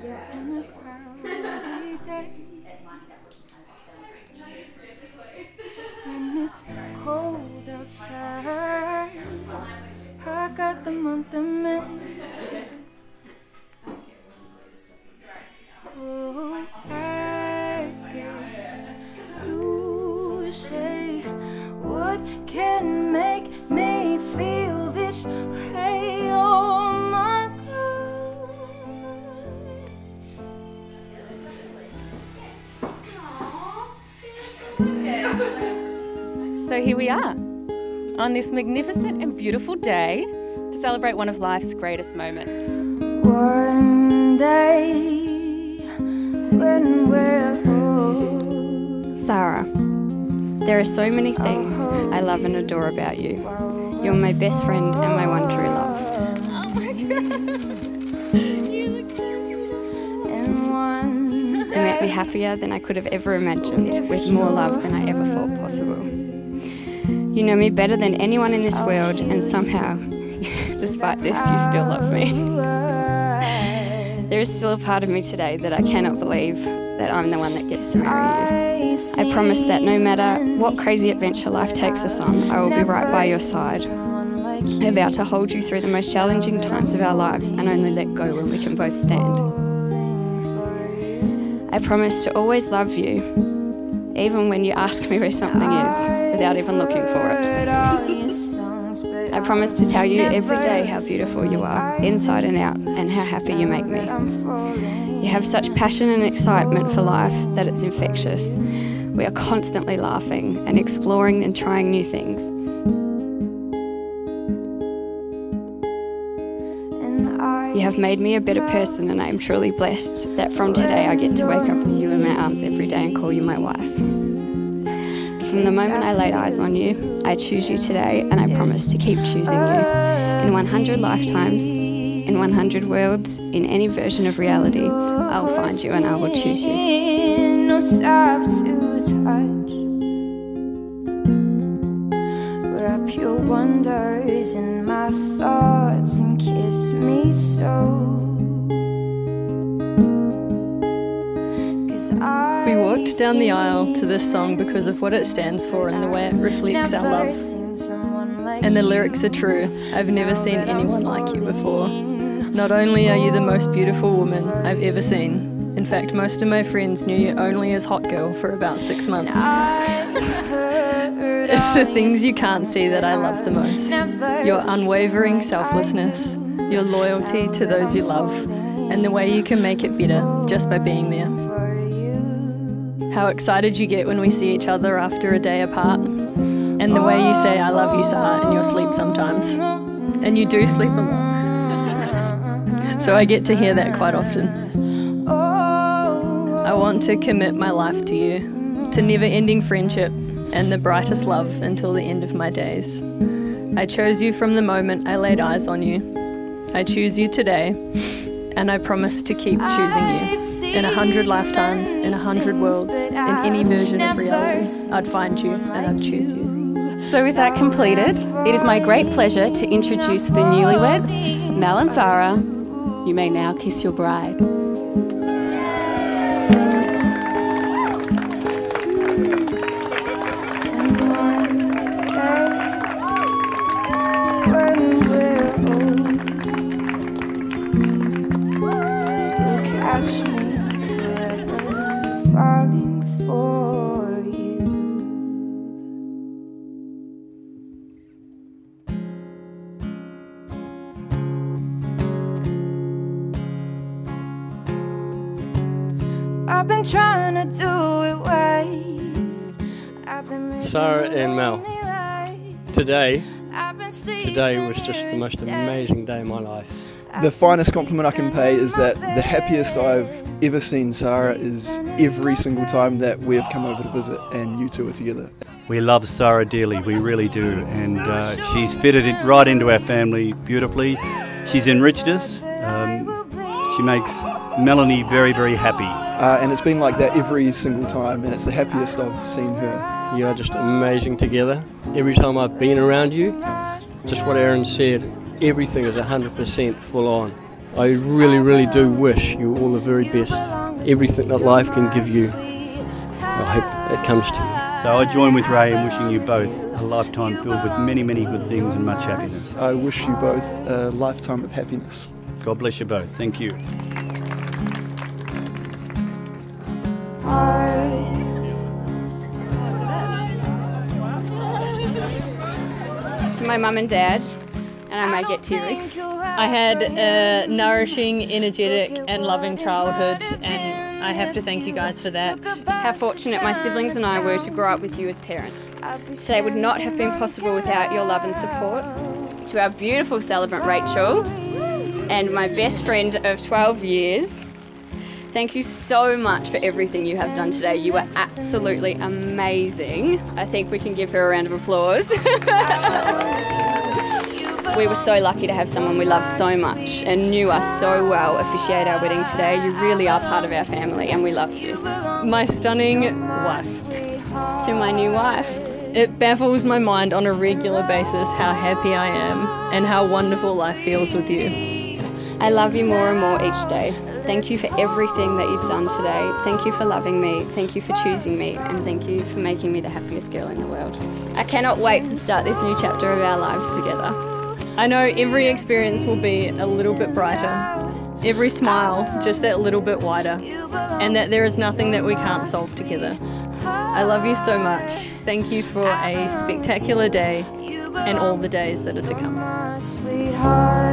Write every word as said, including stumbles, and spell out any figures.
on a cloudy day, and it's cold outside. I got the month of May. Oh, I guess you say, what can make me feel this way? Oh my God. So here we are, on this magnificent and beautiful day to celebrate one of life's greatest moments. One day when we're old. Sara, there are so many things I love and adore about you. You're my best friend and my one true love. Oh my God, you look so beautiful. And You make me happier than I could have ever imagined, with more love than I ever thought possible. You know me better than anyone in this world, and somehow, despite this, you still love me. There is still a part of me today that I cannot believe that I'm the one that gets to marry you. I promise that no matter what crazy adventure life takes us on, I will be right by your side. I vow to hold you through the most challenging times of our lives and only let go when we can both stand. I promise to always love you, even when you ask me where something is, without even looking for it. I promise to tell you every day how beautiful you are, inside and out, and how happy you make me. You have such passion and excitement for life that it's infectious. We are constantly laughing and exploring and trying new things. You have made me a better person, and I am truly blessed that from today I get to wake up with you in my arms every day and call you my wife. From the moment I laid eyes on you, I choose you today, and I promise to keep choosing you. In one hundred lifetimes, in one hundred worlds, in any version of reality, I'll find you and I will choose you. No soft to touch. Wrap your wonders in my thoughts and kiss me so. We walked down the aisle to this song because of what it stands for and the way it reflects our love. And the lyrics are true. I've never seen anyone like you before. Not only are you the most beautiful woman I've ever seen, in fact, most of my friends knew you only as hot girl for about six months. It's the things you can't see that I love the most. Your unwavering selflessness, your loyalty to those you love, and the way you can make it better just by being there. How excited you get when we see each other after a day apart, and the way you say I love you, Sara, in your sleep sometimes. And you do sleep a lot. So I get to hear that quite often. I want to commit my life to you, to never-ending friendship and the brightest love until the end of my days. I chose you from the moment I laid eyes on you. I choose you today, and I promise to keep choosing you. In a hundred lifetimes, in a hundred worlds, in any version of reality, I'd find you and I'd choose you. So with that completed, it is my great pleasure to introduce the newlyweds, Mel and Sara. You may now kiss your bride. Catch me forever falling for you. I've been trying to do it right. I've been Sara and Mel, today, today was just the most amazing day of my life. The finest compliment I can pay is that the happiest I've ever seen Sara is every single time that we've come over to visit and you two are together. We love Sara dearly, we really do, and uh, she's fitted it right into our family beautifully. She's enriched us, um, she makes Melanie very, very happy. Uh, and it's been like that every single time, and it's the happiest I've seen her. You are just amazing together. Every time I've been around you, just what Aaron said, everything is one hundred percent full on. I really, really do wish you all the very best. Everything that life can give you, I hope it comes to you. So I join with Ray in wishing you both a lifetime filled with many, many good things and much happiness. I wish you both a lifetime of happiness. God bless you both. Thank you. To my mum and dad, and I may get teary. I had a nourishing, energetic and loving childhood, and I have to thank you guys for that. How fortunate my siblings and I were to grow up with you as parents. Today would not have been possible without your love and support. To our beautiful celebrant Rachel and my best friend of twelve years, thank you so much for everything you have done today. You were absolutely amazing. I think we can give her a round of applause. We were so lucky to have someone we love so much and knew us so well officiate our wedding today. You really are part of our family and we love you. My stunning wife. To my new wife. It baffles my mind on a regular basis how happy I am and how wonderful life feels with you. I love you more and more each day. Thank you for everything that you've done today. Thank you for loving me. Thank you for choosing me. And thank you for making me the happiest girl in the world. I cannot wait to start this new chapter of our lives together. I know every experience will be a little bit brighter, every smile just that little bit wider, and that there is nothing that we can't solve together. I love you so much. Thank you for a spectacular day and all the days that are to come. Sweetheart.